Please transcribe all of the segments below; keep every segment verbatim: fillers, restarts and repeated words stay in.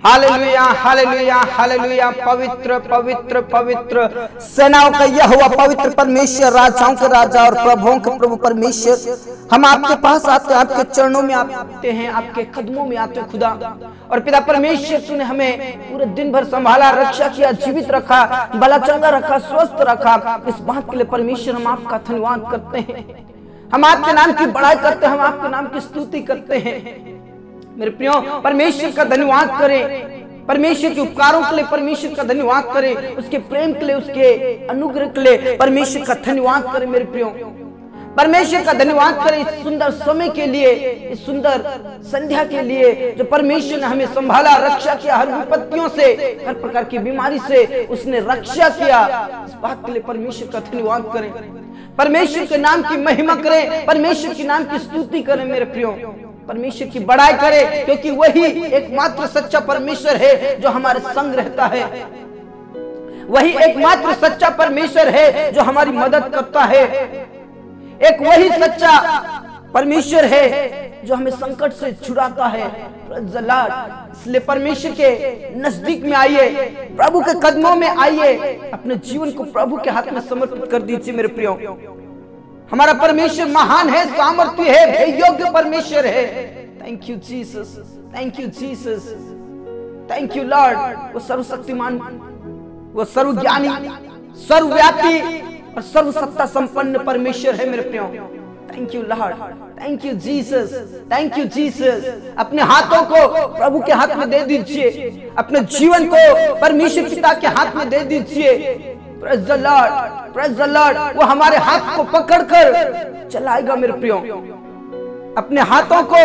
Hallelujah hallelujah hallelujah. पवित्र पवित्र पवित्र सेनाओं का यहोवा, पवित्र परमेश्वर, राजाओं का राजा और प्रभुओं का प्रभु परमेश्वर, हम आपके पास आते हैं, आपके चरणों में आते हैं, आपके कदमों में आते हैं खुदा। और पिता परमेश्वर, तूने हमें पूरे दिन भर संभाला, रक्षा किया, जीवित रखा, भला चंगा रखा, स्वस्थ रखा। इस बात के लिए परमेश्वर हम आपका धन्यवाद करते हैं, हम आपके नाम की बड़ाई करते हैं, हम आपके नाम की स्तुति करते हैं। मेरे प्रियो, परमेश्वर का धन्यवाद करें, परमेश्वर के उपकारों के लिए परमेश्वर का धन्यवाद करें, उसके प्रेम के लिए, उसके अनुग्रह के लिए परमेश्वर का धन्यवाद करें। मेरे प्रियो, परमेश्वर का धन्यवाद करें इस सुंदर समय के लिए, इस सुंदर संध्या के लिए जो परमेश्वर ने हमें संभाला, रक्षा किया, हर विपत्तियों से, हर प्रकार की बीमारी से उसने रक्षा किया। इस बात के लिए परमेश्वर का धन्यवाद करें, परमेश्वर के नाम की महिमा करें, परमेश्वर के नाम की स्तुति करें। मेरे प्रियो, परमेश्वर की बड़ाई करें, क्योंकि वही एकमात्र सच्चा परमेश्वर है जो हमारे संग रहता है, वही एकमात्र सच्चा परमेश्वर है जो हमारी मदद करता है, एक वही सच्चा परमेश्वर है जो हमें संकट से छुड़ाता है। इसलिए परमेश्वर के नजदीक में आइए, प्रभु के कदमों में आइए, अपने जीवन को प्रभु के हाथ में समर्पित कर दीजिए। मेरे प्रियो, हमारा परमेश्वर महान है, सामर्थ्य है, योग्य परमेश्वर है। Thank you Jesus, thank you Jesus, thank you Lord. वो सर्वशक्तिमान, वो सर्वज्ञानी, सर्वव्यापी और सर्वसत्ता संपन्न परमेश्वर है। मेरे प्रियो, thank you Lord, thank you Jesus, thank you Jesus. अपने हाथों को प्रभु के हाथ में दे दीजिए, अपने जीवन को परमेश्वर पिता के हाथ में दे दीजिए। Praise the Lord, praise the Lord. वो हमारे हाथ को पकड़कर चलाएगा। मेरे प्रियो, अपने हाथों को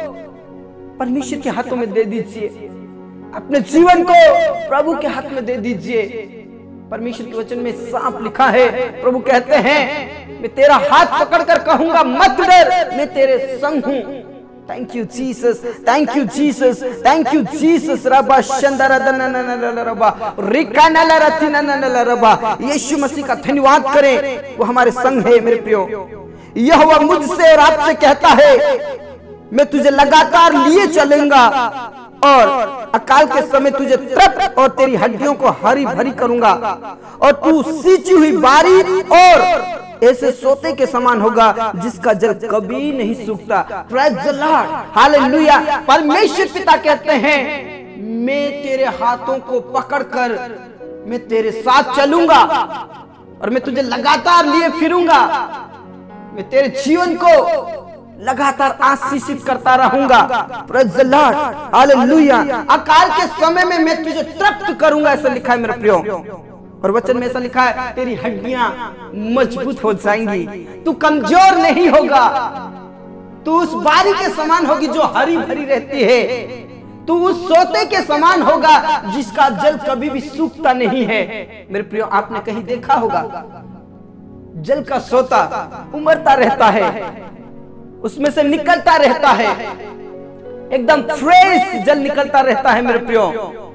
परमेश्वर के हाथों में दे दीजिए, अपने जीवन को प्रभु के हाथ में दे दीजिए। परमेश्वर के वचन में साफ लिखा है, प्रभु कहते हैं, मैं तेरा हाथ पकड़कर कहूंगा मत डर, मैं तेरे संग हूं। Thank you Jesus, thank you Jesus, thank you Jesus. रबा शंदरा रबा रिका नला रति नला रबा। यीशु मसीह का धन्यवाद करें, वो हमारे संग है। मेरे प्रियो, यहोवा मुझसे और आपसे कहता है, मैं तुझे लगातार लिए चलूंगा और अकाल के समय तुझे तृप्त और तेरी हड्डियों को हरी भरी करूंगा, और तू सींची हुई बारी और ऐसे सोते के समान होगा जिसका जल कभी नहीं सूखता। Praise the Lord, hallelujah. परमेश्वर पिता कहते हैं, मैं तेरे हाथों को पकड़कर मैं तेरे साथ चलूंगा और मैं तुझे लगातार लिए फिरूंगा, मैं तेरे जीवन को लगातार आशीषित करता रहूंगा। Praise the Lord, hallelujah. अकाल के समय में मैं तुझे तृप्त करूंगा, ऐसा लिखा है मेरे प्रियो। और वचन में ऐसा लिखा है, तेरी हड्डियां मजबूत हो जाएंगी, तू कमजोर नहीं होगा, तू उस बारी के समान होगी जो हरी भरी रहती है, तू उस सोते के समान होगा जिसका जल कभी भी सूखता नहीं है। मेरे प्रियो, आपने कहीं देखा होगा जल का सोता उमड़ता रहता है, उसमें से निकलता रहता है, एकदम फ्रेश जल निकलता रहता है। मेरे प्रियो,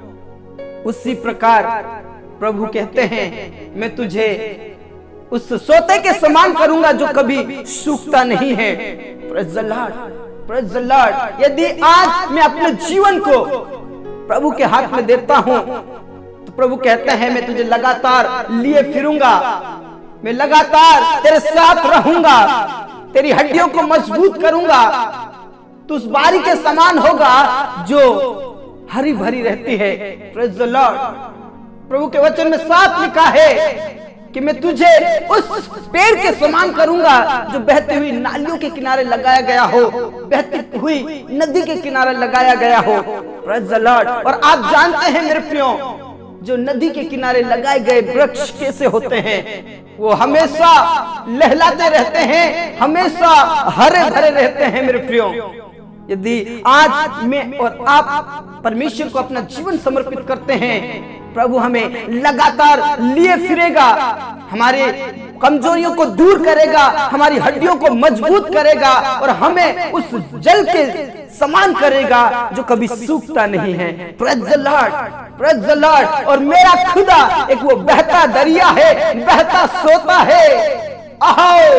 उसी प्रकार प्रभु कहते हैं, मैं तुझे उस सोते के समान करूंगा जो कभी सूखता नहीं है। Praise the Lord, praise the Lord. यदि आज मैं अपने जीवन को प्रभु के हाथ में देता हूं, तो प्रभु कहते हैं, मैं तुझे लगातार लिए फिरूंगा, मैं लगातार तेरे साथ रहूंगा, तेरी हड्डियों को मजबूत करूंगा, तू उस बारी के समान होगा जो हरी भरी रहती है। Praise the Lord. प्रभु के वचन में साफ लिखा है कि मैं तुझे उस पेड़ के समान करूंगा जो बहती हुई नालियों के किनारे लगाया गया हो, बहती हुई नदी के किनारे लगाया गया हो। Praise the Lord. और आप जानते हैं मेरे प्रियो, जो नदी के किनारे लगाए गए वृक्ष कैसे होते हैं, वो हमेशा लहलाते रहते हैं, हमेशा हरे भरे रहते हैं। मेरे प्रियो, यदि आज मैं और आप परमेश्वर को अपना जीवन समर्पित करते हैं, प्रभु हमें लगातार लिए फिरेगा, हमारे कमजोरियों को दूर करेगा, हमारी हड्डियों को मजबूत करेगा और हमें उस जल के समान करेगा जो कभी सूखता नहीं है। Praise the Lord, praise the Lord. और मेरा खुदा एक वो बहता दरिया है, बहता सोता है। आओ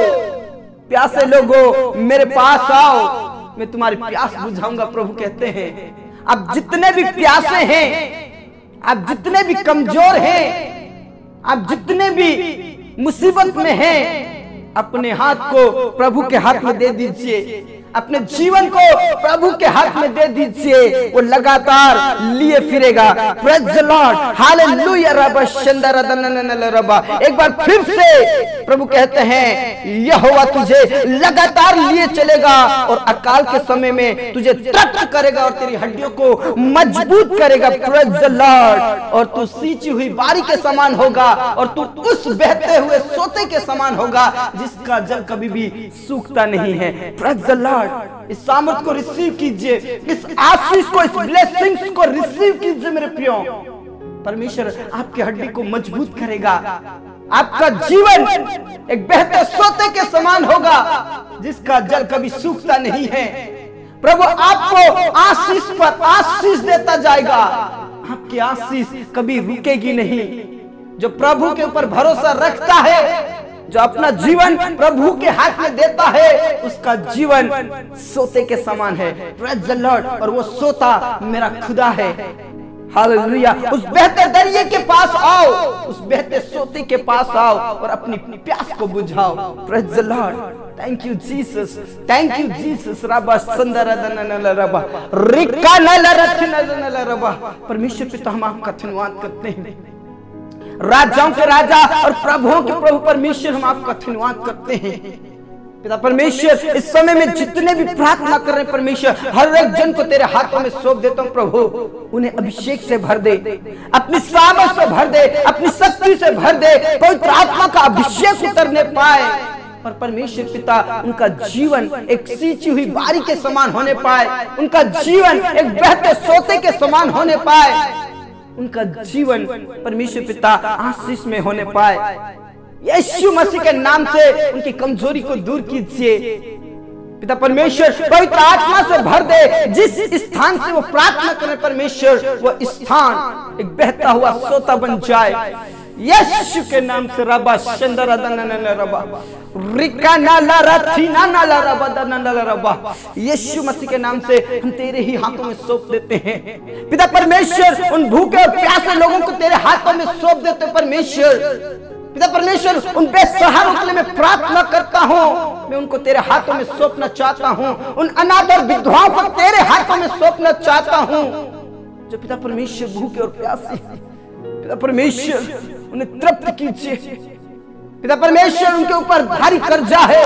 प्यासे लोगों, मेरे पास आओ, मैं तुम्हारी प्यास बुझाऊंगा। प्रभु कहते हैं, आप जितने भी प्यासे हैं, आप जितने भी कमजोर हैं, आप जितने भी मुसीबत में हैं, अपने हाथ को प्रभु के हाथ में दे दीजिए, अपने जीवन को प्रभु के हाथ में दे दीजिए, वो लगातार लिए फिरेगा। Praise the Lord, hallelujah. रबा शंदरा दनननल रबा। एक बार फिर से प्रभु कहते हैं यहोवा तुझे लगातार लिए चलेगा और अकाल के समय में तुझे तृप्त करेगा और तेरी हड्डियों को मजबूत करेगा। Praise the Lord. और तू सींची हुई बारी के समान होगा और तू उस बहते हुए सोते के समान होगा जिसका जल कभी भी सूखता नहीं है। Praise the Lord. इस सामर्थ को रिसीव कीजिए, इस आशीष को, इस ब्लेसिंग्स को रिसीव कीजिए मेरे प्रियो। परमेश्वर आपकी हड्डी को मजबूत करेगा, आपका जीवन एक बेहतर सोते के समान होगा जिसका जल कभी सूखता नहीं है। प्रभु आपको आशीष पर आशीष देता जाएगा, आपकी आशीष कभी रुकेगी नहीं। जो प्रभु के ऊपर भरोसा रखता है, जो अपना जीवन प्रभु के हाथ में देता है, उसका जीवन सोते के समान है। Praise the Lord. और वो सोता मेरा खुदा है। हालेलुया। उस बहते दरिये के पास आओ, उस बहते सोते के पास आओ और अपनी प्यास को बुझाओ। Praise the Lord. Thank you Jesus, thank you Jesus. रबा संदर दननल रबा रिका नल रथनल रबा। परमेश्वर पिता हम आपका धन्यवाद करते हैं, राजाओं के राजा और प्रभुओं के प्रभु परमेश्वर हम आपका धन्यवाद करते हैं। पिता परमेश्वर, इस समय में जितने भी प्रार्थना कर रहे हैं परमेश्वर, हर एक जन को तेरे हाथों में सौंप देता हूं प्रभु। उन्हें अभिषेक से भर दे, अपनी सामर्थ से भर दे, अपनी शक्ति से भर दे, पवित्र आत्मा का अभिषेक उतरने पाए और परमेश्वर पिता उनका जीवन एक सींची हुई बारी के समान होने पाए, उनका जीवन एक बहते सोते के समान होने पाए, उनका जीवन परमेश्वर पिता आशीष में होने पाए। यीशु मसीह के नाम से उनकी कमजोरी को दूर कीजिए पिता परमेश्वर। पवित्र आत्मा से भर दे, जिस स्थान से वो प्रार्थना करे परमेश्वर, वो स्थान एक बहता हुआ सोता बन जाए यीशु के नाम से। रबा शंदरा दननल रबा रिका नाला रथी नाला रबा दननल रबा। यीशु मसीह के नाम से हम तेरे ही हाथों में सौंप देते हैं पिता परमेश्वर। उन भूखे और प्यासे लोगों को तेरे हाथों में सौंप देते हैं परमेश्वर। पिता परमेश्वर, उन बेसहारों के लिए मैं प्रार्थना करता हूँ, मैं उनको तेरे हाथों में सौंपना चाहता हूँ। उन अनाथ और विधवाओं को तेरे हाथों में सौंपना चाहता हूँ जो पिता परमेश्वर भूखे और प्यासे। पिता परमेश्वर, उन्हें तृप्त कीजिए पिता परमेश्वर। उनके ऊपर भारी कर्जा है,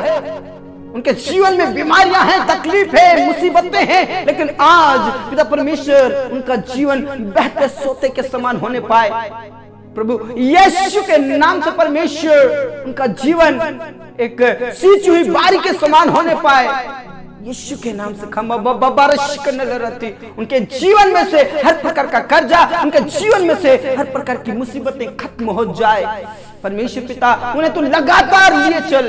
उनके जीवन में बीमारियां हैं, तकलीफ है, मुसीबतें हैं, लेकिन आज पिता परमेश्वर उनका जीवन बहते सोते के समान होने पाए प्रभु यीशु के नाम से। परमेश्वर उनका जीवन एक सींची हुई बारी के समान होने पाए यीशु के नाम से। खम्बा बारिश करने रहती, उनके जीवन में से हर प्रकार का कर्जा, उनके जीवन में से हर प्रकार की मुसीबतें खत्म हो जाए परमेश्वर पिता। उन्हें तू लगातार लिए चल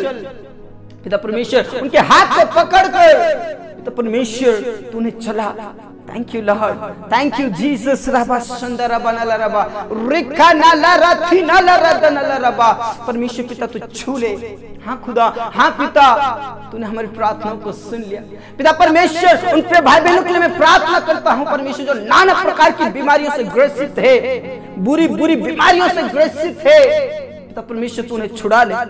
पिता परमेश्वर, उनके हाथ को पकड़कर पिता परमेश्वर तू उन्हें चला। Thank you Lord, thank you Jesus. रबा संदरा बनला रबा रिका नाला रथी नाला रदनला रबा। परमेश्वर पिता तू छू ले। हाँ खुदा, हाँ पिता, तूने हमारी प्रार्थनाओं को सुन लिया पिता परमेश्वर। उन पे भाई बहनों के लिए मैं प्रार्थना करता हूँ परमेश्वर, जो नाना प्रकार की बीमारियों से ग्रसित है, बुरी बुरी बीमारियों से ग्रसित है पिता परमेश्वर, तू उन्हें छुड़ा ले,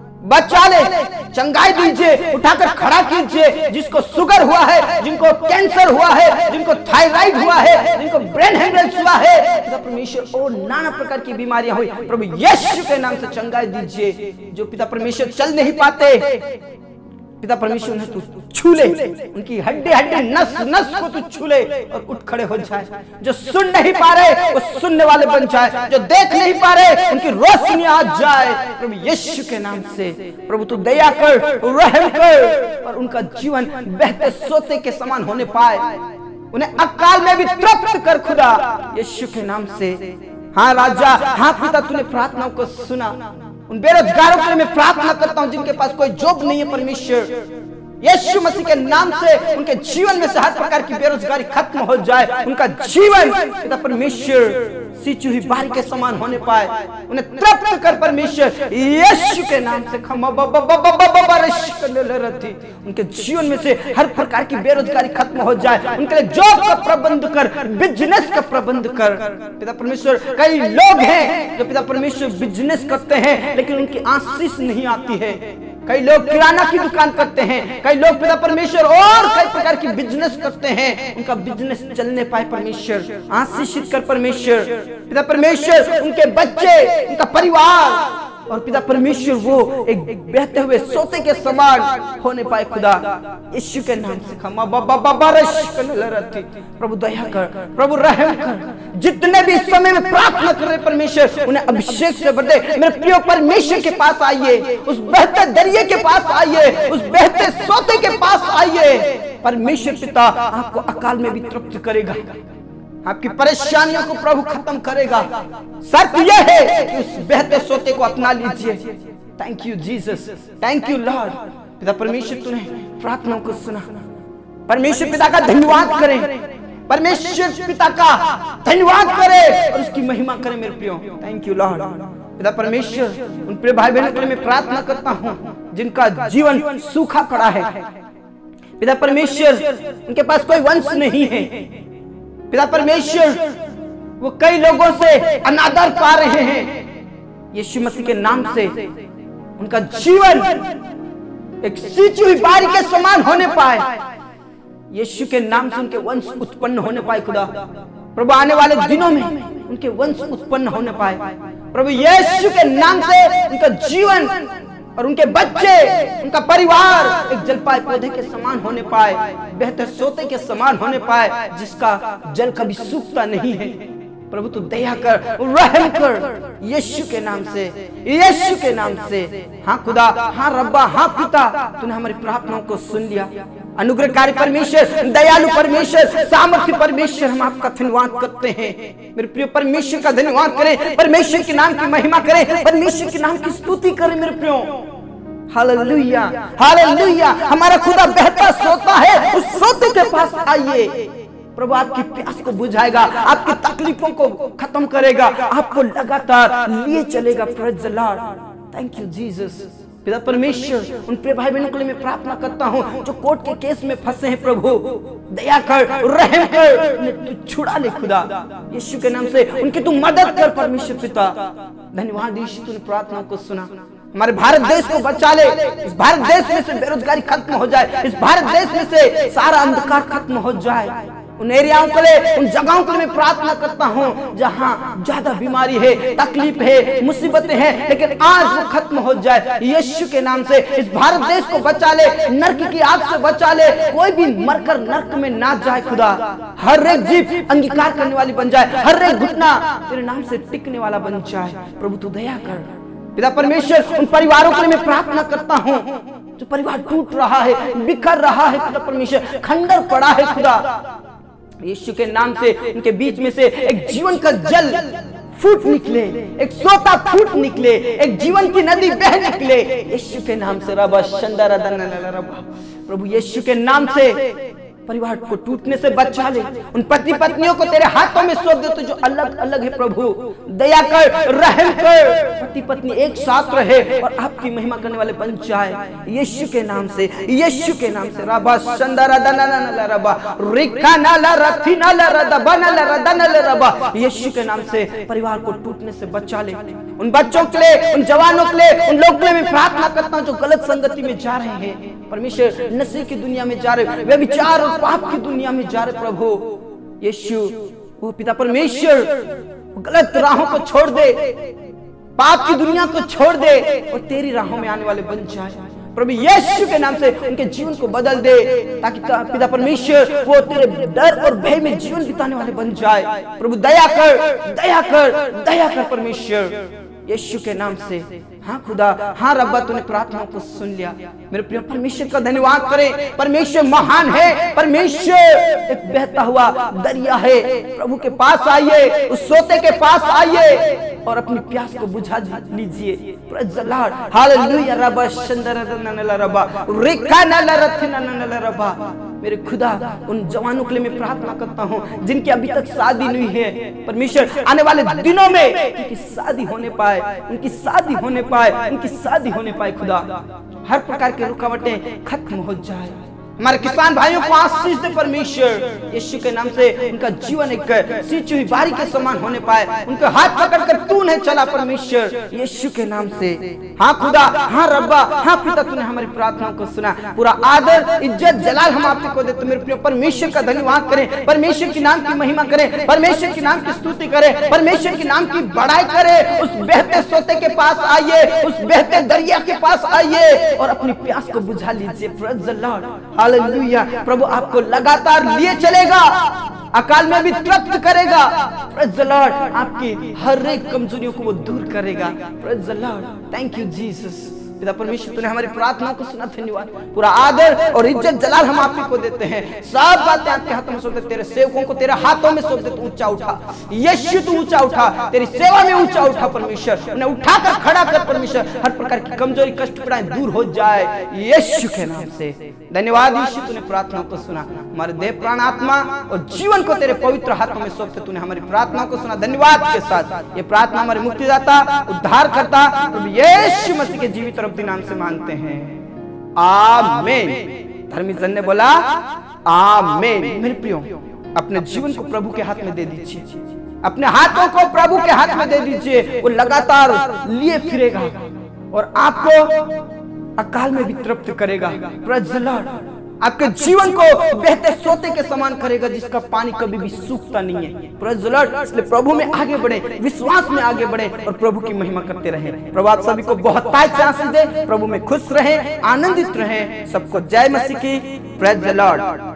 बचा ले, चंगाई दीजिए, उठाकर खड़ा कीजिए। जिसको शुगर हुआ है, जिनको कैंसर हुआ है, जिनको थायराइड हुआ है, जिनको ब्रेन हेमरेज हुआ है पिता परमेश्वर, और नाना प्रकार की बीमारियां हुई प्रभु यीशु के नाम से चंगाई दीजिए। जो पिता परमेश्वर चल नहीं पाते पिता परमेश्वर उन्हें तू छू ले, उनकी हड्डी हड्डी नस नस को तू छू ले और उठ खड़े हो जाए। जो सुन नहीं पा रहे वो सुनने वाले बन जाए, जो देख नहीं पा रहे उनकी रोशनी आ जाए प्रभु यीशु के नाम से। प्रभु तू दया कर, रहम कर और उनका जीवन बहते सोते के समान होने पाए। उन्हें अकाल में भी तृप्त कर खुदा यीशु के नाम से। हाँ राजा, हाँ पिता, तूने प्रार्थनाओं को सुना। उन बेरोजगारों के लिए मैं प्रार्थना करता हूं जिनके पास कोई जॉब नहीं है परमेश्वर, यीशु मसीह के नाम से उनके जीवन में से हर प्रकार की बेरोजगारी खत्म हो जाए, उनका जीवन पिता परमेश्वर सींची हुई बारी के समान होने पाए, उन्हें तृप्त कर परमेश्वर यीशु के नाम से। उनके जीवन में से हर प्रकार की बेरोजगारी खत्म हो जाए, उनके लिए जॉब का प्रबंध कर, बिजनेस का प्रबंध कर पिता परमेश्वर। कई लोग हैं जो पिता परमेश्वर बिजनेस करते हैं लेकिन उनकी आशीष नहीं आती है। कई लोग किराना की दुकान करते हैं, कई लोग पिता परमेश्वर और कई प्रकार की बिजनेस करते हैं, उनका बिजनेस चलने पाए परमेश्वर, आशीषित कर परमेश्वर पिता परमेश्वर। उनके बच्चे, उनका परिवार और पिता परमेश्वर वो एक बहते हुए सोते के समान होने पाए खुदा, यीशु के नाम से। खमा बाबा बाबा प्रभु दया कर, प्रभु रहम कर। जितने भी इस समय में प्रार्थना कर रहे परमेश्वर, उन्हें अभिषेक से भर दे। मेरे प्रिय परमेश्वर के पास आइए, उस बहते दरिये के पास आइए, उस बहते सोते के पास आइए। परमेश्वर पिता आपको अकाल में भी तृप्त करेगा, आपकी परेशानियों को प्रभु खत्म करेगा। शर्त यह है कि उस बहते सोते को अपना लीजिए। Thank you Jesus, thank you Lord. पिता परमेश्वर तूने प्रार्थनाओं को सुना, परमेश्वर पिता का धन्यवाद करें, परमेश्वर पिता का धन्यवाद करें और उसकी महिमा करें मेरे प्रियो। Thank you Lord. पिता परमेश्वर उन प्रिय भाई बहनों के लिए मैं प्रार्थना करता हूँ जिनका जीवन सूखा पड़ा है। पिता परमेश्वर उनके पास कोई वंश नहीं है। पिता परमेश्वर वो कई लोगों से अनादर पा रहे हैं। यीशु मसीह के नाम से उनका जीवन एक सींची हुई बारी के समान होने पाए, यीशु के नाम से उनके वंश उत्पन्न होने पाए खुदा। प्रभु आने वाले दिनों में उनके वंश उत्पन्न होने पाए प्रभु, यीशु के नाम से उनका जीवन और उनके बच्चे, उनका परिवार एक जलपाए पौधे के समान होने पाए, बेहतर सोते के समान होने पाए जिसका जल कभी सूखता नहीं है। प्रभु तू दया कर, रहम कर यीशु के नाम से, यीशु के नाम से। हाँ खुदा, हाँ रब्बा, हाँ पिता, तूने हमारी प्रार्थनाओं को सुन लिया। अनुग्रहकारी परमेश्वर, दयालु परमेश्वर, सामर्थ्य परमेश्वर, हम आपका धन्यवाद करते हैं। मेरे प्रिय परमेश्वर का धन्यवाद करें, परमेश्वर के नाम की महिमा करें, परमेश्वर के नाम की स्तुति करें मेरे प्रियो। Hallelujah, hallelujah. हमारा खुदा बेहतर सोता है, उस सोते के पास आइए। प्रभु आपकी प्यास को बुझाएगा, आपकी तकलीफों को खत्म करेगा, आपको लगातार लिए चलेगा। Praise the Lord, thank you Jesus. पिता परमेश्वर उन प्रिय भाई बहनों के लिए मैं प्रार्थना करता हूँ जो कोर्ट के केस में फंसे हैं। प्रभु दया कर, रहम कर, उन्हें तू छुड़ा ले खुदा, यीशु के नाम से उनकी तू मदद कर परमेश्वर पिता। धन्यवाद यीशु, तूने प्रार्थनाओं को सुना। हमारे भारत देश को बचा ले, इस भारत देश में से बेरोजगारी खत्म हो जाए, इस भारत देश में से सारा अंधकार खत्म हो जाए। उन एरियाओं के लिए, उन जगहों के लिए मैं प्रार्थना करता हूँ जहाँ ज्यादा बीमारी है, तकलीफ है, मुसीबतें हैं, लेकिन आज वो खत्म हो जाए यीशु के नाम से। इस भारत देश को बचा ले, नरक की आग से बचा ले, कोई भी मरकर नरक में ना जाए खुदा। हर एक जीव अंगीकार करने वाली बन जाए, हर एक घुटना तेरे नाम से टिकने वाला बन जाए। प्रभु तू दया कर। पिता परमेश्वर उन परिवारों के लिए मैं प्रार्थना करता हूँ जो परिवार टूट रहा है, बिखर रहा है पिता परमेश्वर, खंडर पड़ा है खुदा। यीशु के नाम से उनके बीच में से एक जीवन का जल फूट निकले, एक सोता फूट निकले, एक जीवन की नदी बह निकले यीशु के नाम से। रबा शंदरा दन्ना रबा, प्रभु यीशु के नाम से परिवार को टूटने से बचा ले। उन पति पत्नियों को तेरे हाथों में सौंप दे तो जो अलग अलग है प्रभु, दया कर, रहम कर। पति पत्नी एक साथ रहे और आपकी महिमा करने वाले बन जाए यीशु के नाम से, यीशु के नाम से। रबा शंदरा दन्ना रबा रिका नाला रथी नाला रदबा नाला रदनल रबा, यीशु के नाम से परिवार को टूटने से बचा ले। उन बच्चों के लिए, उन जवानों के लिए, उन लोगों के लिए मैं प्रार्थना करता हूँ जो गलत संगति में जा रहे हैं परमेश्वर, नशे की दुनिया में जा रहे, वे विचार और पाप की दुनिया में जा रहे प्रभु यीशु। वो पिता परमेश्वर गलत राहों को छोड़ दे, पाप की दुनिया को छोड़ दे और तेरी राहों में आने वाले बन जाए प्रभु यीशु के नाम से। उनके जीवन को बदल दे ताकि पिता परमेश्वर वो तेरे डर और भय में जीवन बिताने वाले बन जाए। प्रभु दया कर, दया कर, दया कर परमेश्वर। यीशु के नाम से। हाँ खुदा, हाँ रब्बा, तूने प्रार्थना को सुन लिया। मेरे प्रिय परमेश्वर का धन्यवाद करें। परमेश्वर महान है, परमेश्वर एक बहता हुआ दरिया है। प्रभु के पास आइए, उस सोते के पास आइए और अपनी प्यास को बुझा लीजिए। Praise the Lord, hallelujah. रब्बा शंदरनननला रब्बा रिकानलरथिनननला रब्बा। मेरे खुदा, उन जवानों के लिए मैं प्रार्थना करता हूँ जिनकी अभी तक शादी नहीं है। परमेश्वर आने वाले दिनों में उनकी शादी होने पाए, उनकी शादी होने पाए, उनकी शादी होने पाए। खुदा, हर प्रकार की रुकावटें खत्म हो जाए। हमारे किसान भाइयों को आशीष दे परमेश्वर, यीशु के नाम से। उनका जीवन एक सींची हुई बारी के समान होने पाए। उनके हाथ पकड़कर तू नहीं चला परमेश्वर, यीशु के नाम से। हाँ खुदा, हाँ रब्बा, हाँ पिता, तूने हमारी प्रार्थनाओं को सुना। पूरा आदर, इज्जत, जलाल हम आपको को देते। मेरे प्रिय परमेश्वर का धन्यवाद करें, परमेश्वर के नाम की महिमा करें, परमेश्वर के नाम की स्तुति करें, परमेश्वर के नाम की बड़ाई करें। उस बहते सोते के पास आइए, उस बहते दरिया के पास आइए और अपनी प्यास को बुझा लीजिए। Praise the Lord, hallelujah. प्रभु आपको लगातार लिए चलेगा, अकाल में भी तृप्त करेगा। प्रेज़ द लॉर्ड, आपकी हर एक कमजोरियों को वो दूर करेगा। Praise the Lord, thank you Jesus. पिता परमेश्वर, तूने हमारी प्रार्थना को सुना, धन्यवाद। पूरा आदर और इज्जत जलाल हम आप ही को देते हैं। सब बातें आपके हाथों में सौंप देते, तेरे सेवकों को तेरे हाथों में सौंप देते। ऊंचा उठा यीशु, तू ऊंचा उठा, तेरी सेवा में ऊंचा उठा परमेश्वर। उन्हें उठाकर खड़ा कर परमेश्वर। हर प्रकार की कमजोरी, कष्ट, पीड़ाएं दूर हो जाए यीशु के नाम से। धन्यवाद यीशु, तूने प्रार्थना को सुना। हमारे देह, प्राण, आत्मा और जीवन को तेरे पवित्र हाथों में सौंपते। तूने हमारी प्रार्थना को सुना, धन्यवाद के साथ। ये प्रार्थना हमारे मुक्तिदाता, उद्धारकर्ता प्रभु यीशु मसीह के जीवित और अब्दी नाम से मांगते हैं, आमीन। धर्मी जन ने बोला आमीन। मेरे प्रियो, अपने जीवन को प्रभु के हाथ में दे दीजिए, अपने हाथों को प्रभु के हाथ में दे दीजिए। वो लगातार लिए फिरेगा और आपको अकाल में भी तृप्त करेगा। प्रेज़ द लॉर्ड, आपके जीवन को बहते सोते के समान करेगा, जिसका पानी कभी भी सूखता नहीं है। प्रेज़ द लॉर्ड, इसलिए प्रभु में आगे बढ़े, विश्वास में आगे बढ़े और प्रभु की महिमा करते रहे। प्रभु आप सभी को बहुत ताज से आशीष दे। प्रभु में खुश रहे, आनंदित रहे। सबको जय मसीह की। Praise the Lord.